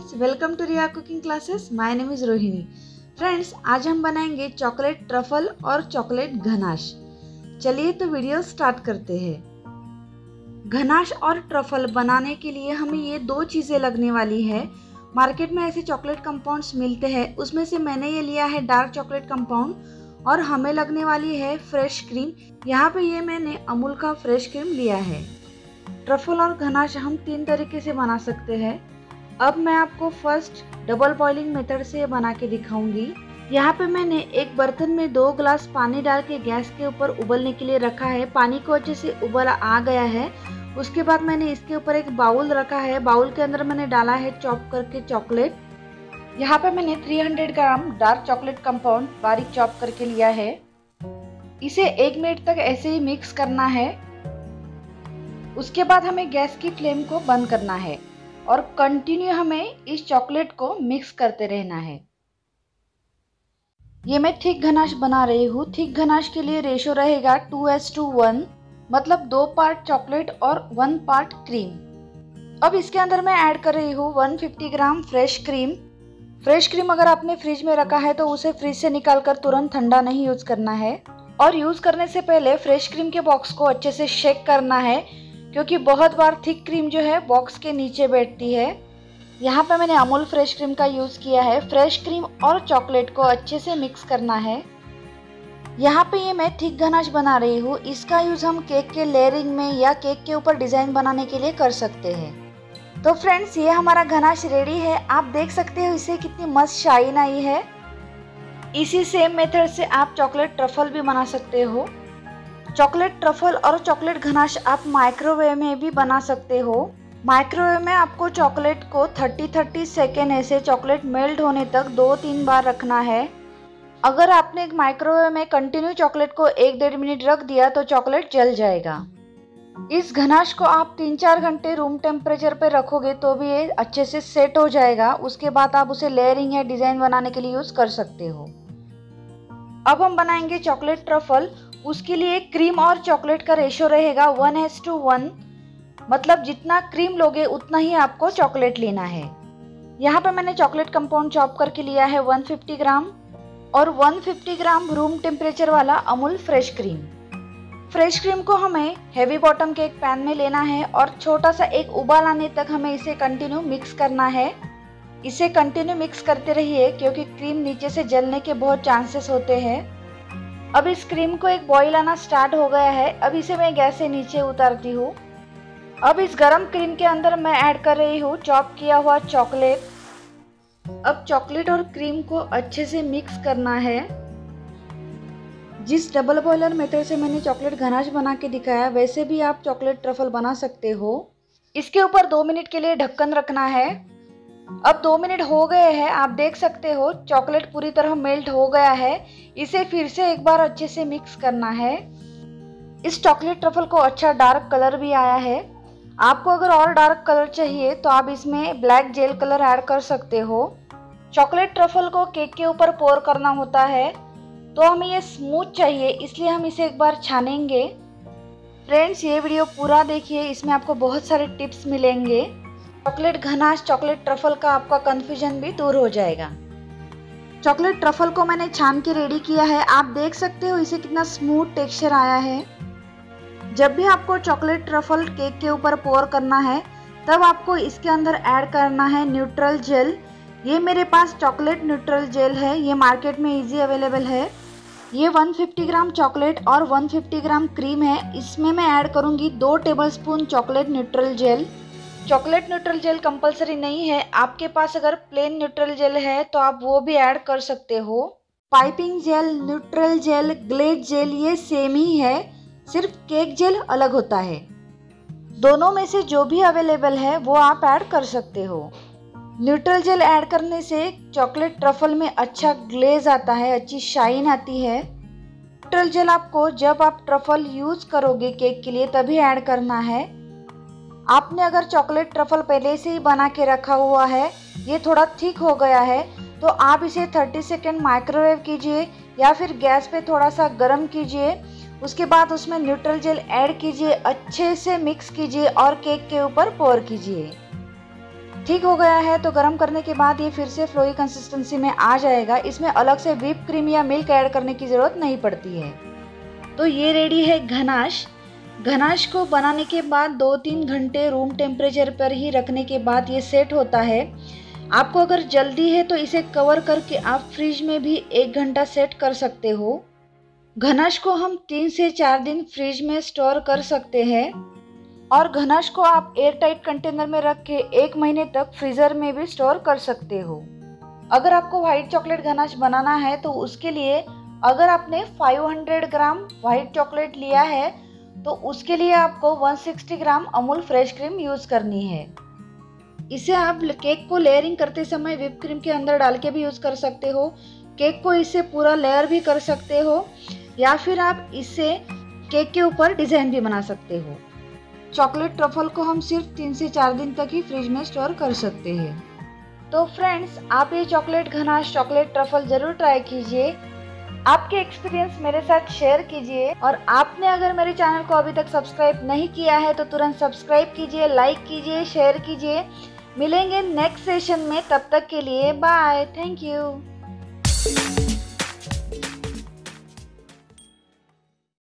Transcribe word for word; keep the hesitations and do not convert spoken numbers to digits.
Friends, welcome to Riya cooking classes. My name is Rohini. Friends, आज हम बनाएंगे चॉकलेट ट्रफल और चॉकलेट घनाश। चलिए तो वीडियो स्टार्ट करते हैं। घनाश और ट्रफल बनाने के लिए हमें ये दो चीज़ें लगने वाली है। मार्केट में ऐसे चॉकलेट कंपाउंड्स मिलते हैं, उसमें से मैंने ये लिया है डार्क चॉकलेट कंपाउंड और हमें लगने वाली है फ्रेश क्रीम। यहाँ पे ये मैंने अमूल का फ्रेश क्रीम लिया है। ट्रफल और घनाश हम तीन तरीके से बना सकते हैं। अब मैं आपको फर्स्ट डबल बॉइलिंग मेथड से बना के दिखाऊंगी। यहाँ पे मैंने एक बर्तन में दो ग्लास पानी डाल के गैस के ऊपर उबलने के लिए रखा है। पानी को अच्छे से उबल आ गया है। उसके बाद मैंने इसके ऊपर एक बाउल रखा है। बाउल के अंदर मैंने डाला है चॉप करके चॉकलेट। यहाँ पे मैंने तीन सौ ग्राम डार्क चॉकलेट कंपाउंड बारीक चॉप करके लिया है। इसे एक मिनट तक ऐसे ही मिक्स करना है। उसके बाद हमें गैस की फ्लेम को बंद करना है और कंटिन्यू हमें इस चॉकलेट को मिक्स करते रहना है। ये मैं थिक घनाश बना रही हूँ। थिक घनाश के लिए रेशो रहेगा टू एस टू वन, मतलब दो पार्ट चॉकलेट और वन पार्ट क्रीम। अब इसके अंदर मैं ऐड कर रही हूँ एक सौ पचास gram fresh cream. Fresh cream अगर आपने फ्रिज में रखा है तो उसे फ्रिज से निकालकर तुरंत ठंडा नहीं यूज करना है। और यूज करने से पहले फ्रेश क्रीम के बॉक्स को अच्छे से शेक करना है, क्योंकि बहुत बार थिक क्रीम जो है बॉक्स के नीचे बैठती है। यहाँ पे मैंने अमूल फ्रेश क्रीम का यूज़ किया है। फ्रेश क्रीम और चॉकलेट को अच्छे से मिक्स करना है। यहाँ पे ये मैं थिक घनाश बना रही हूँ। इसका यूज़ हम केक के लेयरिंग में या केक के ऊपर डिज़ाइन बनाने के लिए कर सकते हैं। तो फ्रेंड्स, ये हमारा घनाश रेडी है। आप देख सकते हो इसे कितनी मस्त शाइन आई है। इसी सेम मेथड से आप चॉकलेट ट्रफल भी बना सकते हो। चॉकलेट ट्रफल और चॉकलेट घनाश आप माइक्रोवेव में भी बना सकते हो। माइक्रोवेव में आपको चॉकलेट को तीस तीस सेकेंड ऐसे चॉकलेट मेल्ट होने तक दो तीन बार रखना है। अगर आपने एक माइक्रोवेव में कंटिन्यू चॉकलेट को एक डेढ़ मिनट रख दिया तो चॉकलेट जल जाएगा। इस घनाश को आप तीन चार घंटे रूम टेम्परेचर पे रखोगे तो भी ये अच्छे से सेट हो जाएगा। उसके बाद आप उसे लेयरिंग या डिज़ाइन बनाने के लिए यूज़ कर सकते हो। अब हम बनाएंगे चॉकलेट ट्रफल। उसके लिए क्रीम और चॉकलेट का रेशो रहेगा वन एस टू वन, मतलब जितना क्रीम लोगे उतना ही आपको चॉकलेट लेना है। यहाँ पे मैंने चॉकलेट कंपाउंड चॉप करके लिया है एक सौ पचास ग्राम और एक सौ पचास ग्राम रूम टेम्परेचर वाला Amul fresh cream. Fresh cream को हमें हैवी बॉटम के एक पैन में लेना है और छोटा सा एक उबाल आने तक हमें इसे कंटिन्यू मिक्स करना है। इसे कंटिन्यू मिक्स करते रहिए, क्योंकि क्रीम नीचे से जलने के बहुत चांसेस होते हैं। अब इस क्रीम को एक बॉईल आना स्टार्ट हो गया है। अब इसे मैं गैस से नीचे उतारती हूँ। अब इस गरम क्रीम के अंदर मैं ऐड कर रही हूँ चॉप किया हुआ चॉकलेट। अब चॉकलेट और क्रीम को अच्छे से मिक्स करना है। जिस डबल बॉयलर मेथड से मैंने चॉकलेट घनाश बना के दिखाया, वैसे भी आप चॉकलेट ट्रफल बना सकते हो। इसके ऊपर दो मिनट के लिए ढक्कन रखना है। अब दो मिनट हो गए हैं। आप देख सकते हो चॉकलेट पूरी तरह मेल्ट हो गया है। इसे फिर से एक बार अच्छे से मिक्स करना है। इस चॉकलेट ट्रफल को अच्छा डार्क कलर भी आया है। आपको अगर और डार्क कलर चाहिए तो आप इसमें ब्लैक जेल कलर ऐड कर सकते हो। चॉकलेट ट्रफल को केक के ऊपर पोर करना होता है, तो हमें ये स्मूथ चाहिए, इसलिए हम इसे एक बार छानेंगे। फ्रेंड्स, ये वीडियो पूरा देखिए, इसमें आपको बहुत सारे टिप्स मिलेंगे। चॉकलेट घनाश चॉकलेट ट्रफल का आपका कंफ्यूजन भी दूर हो जाएगा। चॉकलेट ट्रफल को मैंने छान के रेडी किया है। आप देख सकते हो इसे कितना स्मूथ टेक्सचर आया है। जब भी आपको चॉकलेट ट्रफल केक के ऊपर पोर करना है, तब आपको इसके अंदर ऐड करना है न्यूट्रल जेल। ये मेरे पास चॉकलेट न्यूट्रल जेल है। ये मार्केट में इजी अवेलेबल है। ये एक सौ पचास ग्राम चॉकलेट और एक सौ पचास ग्राम क्रीम है। इसमें मैं ऐड करूँगी दो tablespoon chocolate neutral gel. Chocolate neutral gel compulsory नहीं है। आपके पास अगर प्लेन न्यूट्रल जेल है तो आप वो भी ऐड कर सकते हो। Piping gel, neutral gel, glaze gel ये सेम ही है, सिर्फ केक जेल अलग होता है। दोनों में से जो भी अवेलेबल है वो आप ऐड कर सकते हो। न्यूट्रल जेल ऐड करने से चॉकलेट ट्रफल में अच्छा ग्लेज आता है, अच्छी शाइन आती है। न्यूट्रल जेल आपको जब आप ट्रफल यूज करोगे केक के लिए तभी ऐड करना है। आपने अगर चॉकलेट ट्रफल पहले से ही बना के रखा हुआ है, ये थोड़ा थिक हो गया है, तो आप इसे तीस सेकेंड माइक्रोवेव कीजिए या फिर गैस पे थोड़ा सा गर्म कीजिए। उसके बाद उसमें न्यूट्रल जेल ऐड कीजिए, अच्छे से मिक्स कीजिए और केक के ऊपर पोर कीजिए। ठीक हो गया है तो गर्म करने के बाद ये फिर से फ्लोई कंसिस्टेंसी में आ जाएगा। इसमें अलग से व्हिप क्रीम या मिल्क ऐड करने की ज़रूरत नहीं पड़ती है। तो ये रेडी है गनाश। गनाश को बनाने के बाद दो तीन घंटे रूम टेम्परेचर पर ही रखने के बाद ये सेट होता है। आपको अगर जल्दी है तो इसे कवर करके आप फ्रिज में भी एक घंटा सेट कर सकते हो। गनाश को हम तीन से चार दिन फ्रिज में स्टोर कर सकते हैं और गनाश को आप एयर टाइट कंटेनर में रख के एक महीने तक फ्रीज़र में भी स्टोर कर सकते हो। अगर आपको व्हाइट चॉकलेट गनाश बनाना है तो उसके लिए अगर आपने पाँच सौ ग्राम व्हाइट चॉकलेट लिया है तो उसके लिए आपको एक सौ साठ gram Amul fresh cream use करनी है। इसे आप केक को लेयरिंग करते समय व्हिप क्रीम के अंदर डाल के भी यूज़ कर सकते हो। केक को इससे पूरा लेयर भी कर सकते हो या फिर आप इससे केक के ऊपर डिज़ाइन भी बना सकते हो। चॉकलेट ट्रफल को हम सिर्फ तीन से चार दिन तक ही फ्रिज में स्टोर कर सकते हैं। तो फ्रेंड्स, आप ये चॉकलेट गनाश चॉकलेट ट्रफल ज़रूर ट्राई कीजिए। आपके एक्सपीरियंस मेरे साथ शेयर कीजिए और आपने अगर मेरे चैनल को अभी तक सब्सक्राइब नहीं किया है तो तुरंत सब्सक्राइब कीजिए, लाइक कीजिए, शेयर कीजिए। मिलेंगे नेक्स्ट सेशन में, तब तक के लिए बाय, थैंक यू।